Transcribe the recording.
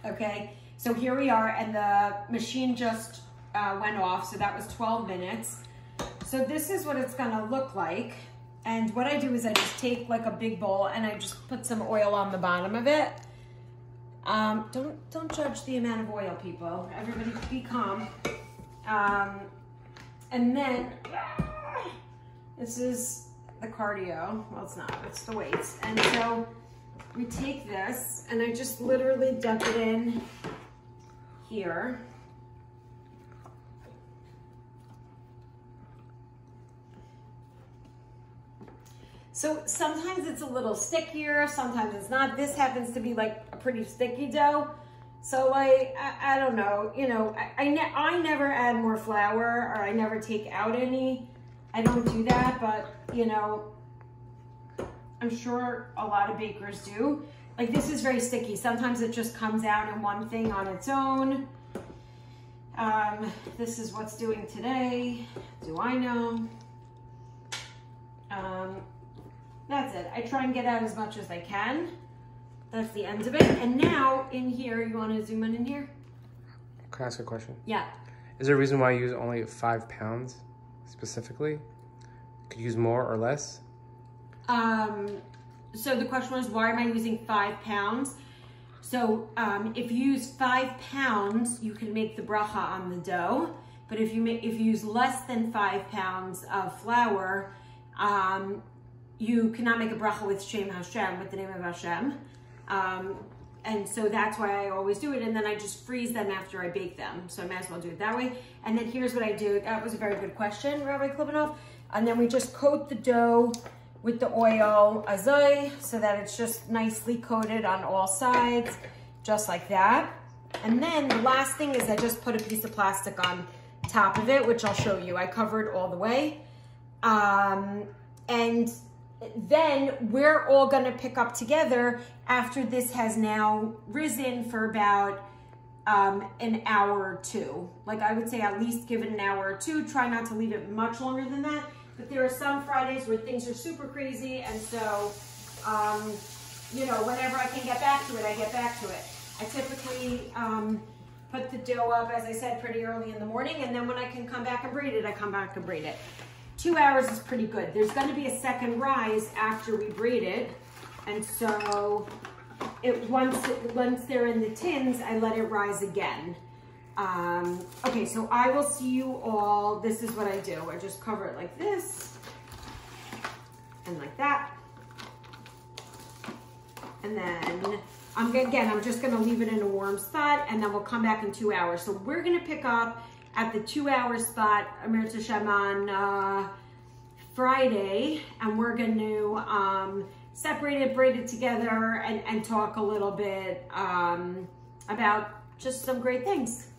okay? So here we are, and the machine just went off, so that was 12 minutes. So this is what it's gonna look like. And what I do is I just take like a big bowl and I just put some oil on the bottom of it. Don't judge the amount of oil, people. Everybody be calm. And then, this is the cardio. Well, it's not, it's the weights. And so we take this and I just literally dump it in here. So sometimes it's a little stickier, sometimes it's not. This happens to be like a pretty sticky dough. So like, I don't know, you know, I never add more flour, or I never take out any. I don't do that, but you know, I'm sure a lot of bakers do. Like this is very sticky. Sometimes it just comes out in one thing on its own. This is what's doing today. Do I know? That's it. I try and get out as much as I can. That's the end of it. And now in here, you want to zoom in here? Can I ask a question? Yeah. Is there a reason why you use only 5 pounds specifically? Could you use more or less? So the question was, why am I using 5 pounds? So if you use 5 pounds, you can make the bracha on the dough. But if you use less than 5 pounds of flour, you cannot make a bracha with Shem Hashem, with the name of Hashem. And so that's why I always do it. And then I just freeze them after I bake them. So I might as well do it that way. And then here's what I do. That was a very good question, Rabbi Klibanoff. And then we just coat the dough with the oil azay so that it's just nicely coated on all sides, just like that. And then the last thing is I just put a piece of plastic on top of it, which I'll show you. I covered all the way. And then we're all gonna pick up together after this has now risen for about an hour or two. Like I would say at least give it an hour or two. Try not to leave it much longer than that. But there are some Fridays where things are super crazy, and so, you know, whenever I can get back to it, I get back to it. I typically put the dough up, as I said, pretty early in the morning, and then when I can come back and braid it, I come back and braid it. 2 hours is pretty good. There's going to be a second rise after we braid it, and so once they're in the tins, I let it rise again. Okay, so I will see you all. This is what I do. I just cover it like this and like that, and then I'm just going to leave it in a warm spot, and then we'll come back in 2 hours. So we're going to pick up at the 2 hour spot, Amir Tashem, on Friday, and we're going to separate it, braid it together, and talk a little bit about just some great things.